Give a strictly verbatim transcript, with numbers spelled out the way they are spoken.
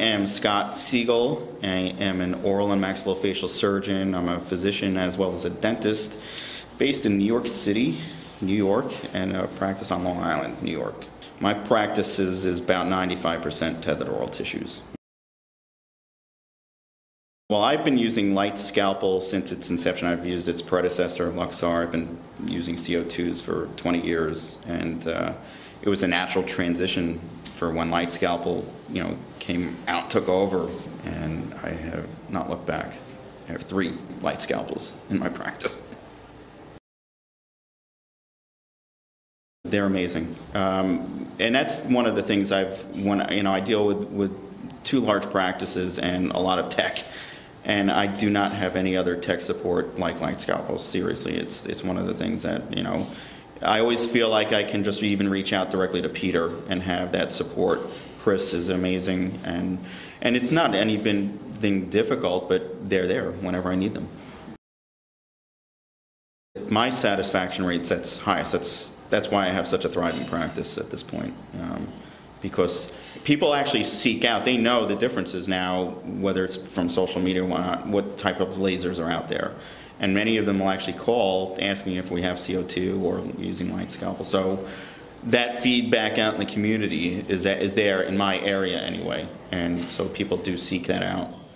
am Scott Siegel. I am an oral and maxillofacial surgeon. I'm a physician as well as a dentist based in New York City, New York, and a practice on Long Island, New York. My practice is, is about ninety-five percent tethered oral tissues. Well, I've been using LightScalpel since its inception. I've used its predecessor, Luxar. I've been using C O twos for twenty years, and uh, it was a natural transition for when LightScalpel, you know, came out, took over, and I have not looked back. I have three LightScalpels in my practice. They're amazing, um, and that's one of the things I've. When you know, I deal with with two large practices and a lot of tech. And I do not have any other tech support like LightScalpel. Seriously, it's it's one of the things that, you know, I always feel like I can just even reach out directly to Peter and have that support. Chris is amazing, and and it's not anything difficult, but they're there whenever I need them. My satisfaction rate's at highest. That's that's why I have such a thriving practice at this point. Um, because people actually seek out, they know the differences now, whether it's from social media or whatnot, what type of lasers are out there. And many of them will actually call asking if we have C O two or using LightScalpel. So that feedback out in the community is, that is there in my area anyway. And so people do seek that out.